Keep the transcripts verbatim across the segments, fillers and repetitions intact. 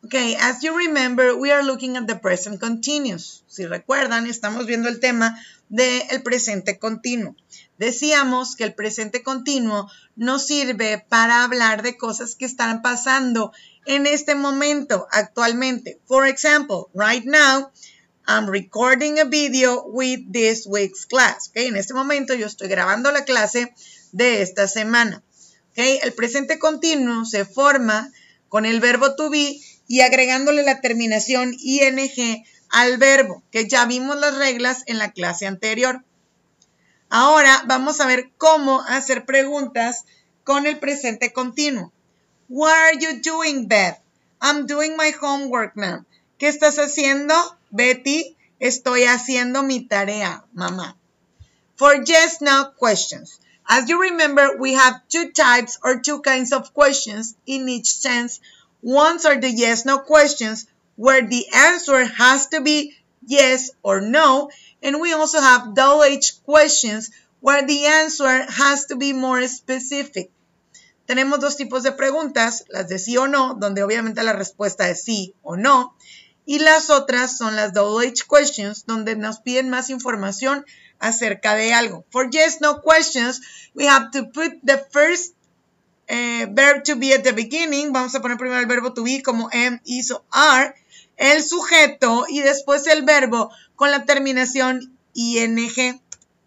Okay, as you remember, we are looking at the present continuous. Si recuerdan, estamos viendo el tema del presente continuo. Decíamos que el presente continuo nos sirve para hablar de cosas que están pasando en este momento, actualmente. For example, right now, I'm recording a video with this week's class. Okay, en este momento yo estoy grabando la clase de esta semana. Okay, el presente continuo se forma con el verbo to be y agregándole la terminación ing al verbo, que ya vimos las reglas en la clase anterior. Ahora vamos a ver cómo hacer preguntas con el presente continuo. What are you doing, Beth? I'm doing my homework, ma'am. ¿Qué estás haciendo, Betty? Estoy haciendo mi tarea, mamá. For yes, no questions. As you remember, we have two types or two kinds of questions in each sense. Ones are the yes, no questions, where the answer has to be yes or no. And we also have double H questions, where the answer has to be more specific. Tenemos dos tipos de preguntas, las de sí o no, donde obviamente la respuesta es sí o no. Y las otras son las double H questions, donde nos piden más información acerca de algo. For yes, no questions, we have to put the first uh, verb to be at the beginning. Vamos a poner primero el verbo to be como am, is o are, el sujeto y después el verbo con la terminación ing.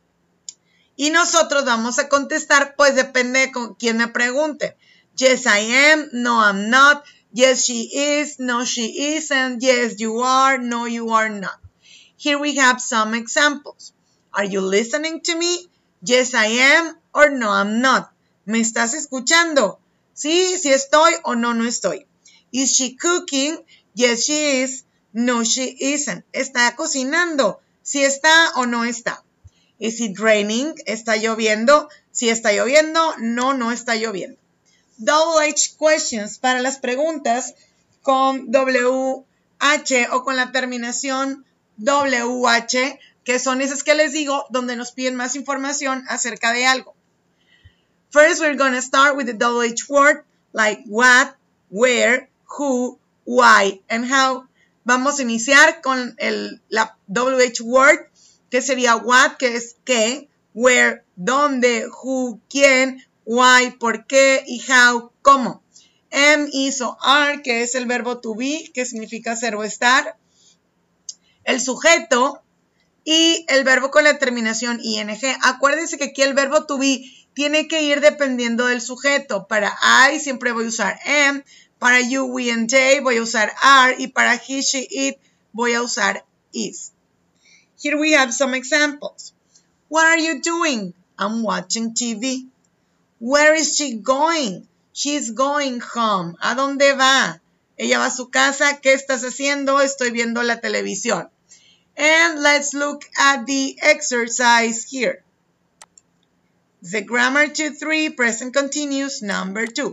Y nosotros vamos a contestar, pues depende de con quién me pregunte. Yes, I am. No, I'm not. Yes, she is. No, she isn't. Yes, you are. No, you are not. Here we have some examples. Are you listening to me? Yes, I am. Or no, I'm not. ¿Me estás escuchando? Sí, sí estoy o no, no estoy. Is she cooking? Yes, she is. No, she isn't. ¿Está cocinando? ¿Sí está o no está? Is it raining? ¿Está lloviendo? ¿Sí está lloviendo? No, no está lloviendo. Double H questions para las preguntas con W H o con la terminación W H, que son esas que les digo, donde nos piden más información acerca de algo. First, we're going to start with the double H word, like what, where, who, why, and how. Vamos a iniciar con el, la W H word, que sería what, que es qué, where, dónde, who, quién, why, por qué, y how, cómo. Am, is o are, que es el verbo to be, que significa ser o estar. El sujeto y el verbo con la terminación ing. Acuérdense que aquí el verbo to be tiene que ir dependiendo del sujeto. Para I siempre voy a usar am, para you, we, and they voy a usar are, y para he, she, it voy a usar is. Here we have some examples. What are you doing? I'm watching T V. Where is she going? She's going home. ¿A dónde va? Ella va a su casa. ¿Qué estás haciendo? Estoy viendo la televisión. And let's look at the exercise here. The grammar two three, present continuous, number two.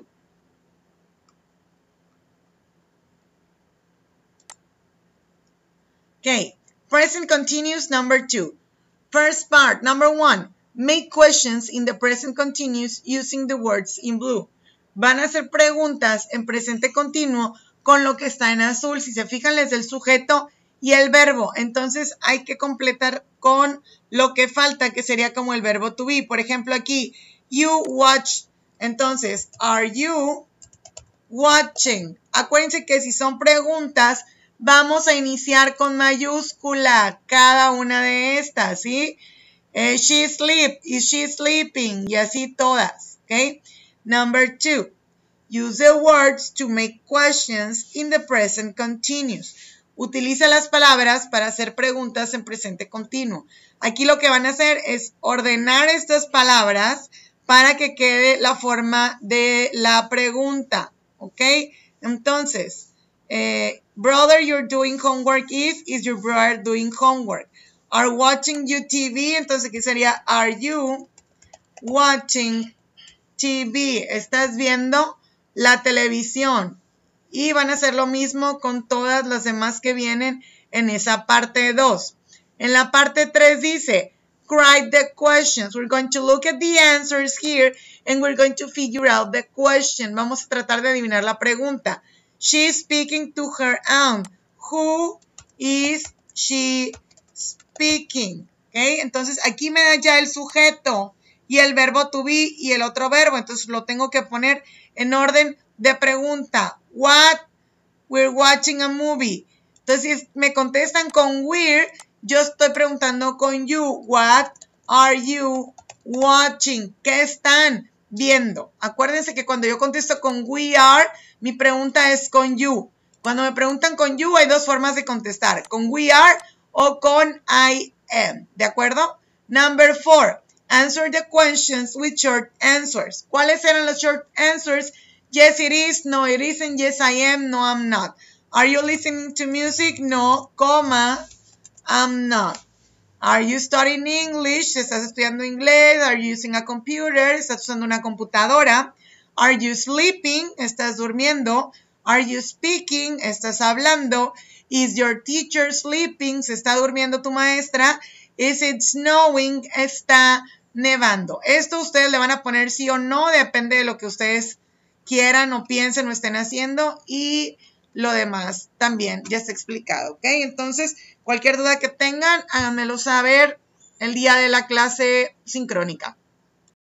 Okay, present continuous, number two. First part, number one. Make questions in the present continuous using the words in blue. Van a hacer preguntas en presente continuo con lo que está en azul. Si se fijan, es el sujeto y el verbo. Entonces hay que completar con lo que falta, que sería como el verbo to be. Por ejemplo, aquí, you watch. Entonces, are you watching? Acuérdense que si son preguntas, vamos a iniciar con mayúscula cada una de estas, ¿sí? Uh, she sleep, is she sleeping? Y así todas, ¿ok? Number two, use the words to make questions in the present continuous. Utiliza las palabras para hacer preguntas en presente continuo. Aquí lo que van a hacer es ordenar estas palabras para que quede la forma de la pregunta, ¿ok? Entonces, eh, brother, you're doing homework if, is your brother doing homework? Are watching you T V, entonces aquí sería, are you watching T V? ¿Estás viendo la televisión? Y van a hacer lo mismo con todas las demás que vienen en esa parte dos. En la parte tres dice, write the questions. We're going to look at the answers here and we're going to figure out the question. Vamos a tratar de adivinar la pregunta. She's speaking to her aunt. Who is she speaking? ¿Okay? Entonces, aquí me da ya el sujeto y el verbo to be y el otro verbo. Entonces, lo tengo que poner en orden de pregunta. What? We're watching a movie. Entonces, si me contestan con we're, yo estoy preguntando con you. What are you watching? ¿Qué están viendo? Acuérdense que cuando yo contesto con we are, mi pregunta es con you. Cuando me preguntan con you, hay dos formas de contestar. Con we are o con I am. ¿De acuerdo? Number four. Answer the questions with short answers. ¿Cuáles eran los short answers? Yes, it is. No, it isn't. Yes, I am. No, I'm not. Are you listening to music? No, coma, I'm not. Are you studying English? ¿Estás estudiando inglés? Are you using a computer? ¿Estás usando una computadora? Are you sleeping? ¿Estás durmiendo? Are you speaking? ¿Estás hablando? Is your teacher sleeping? ¿Se está durmiendo tu maestra? Is it snowing? ¿Está nevando? Esto ustedes le van a poner sí o no, depende de lo que ustedes quieran o piensen o estén haciendo, y lo demás también ya está explicado, ¿ok? Entonces, cualquier duda que tengan, háganmelo saber el día de la clase sincrónica.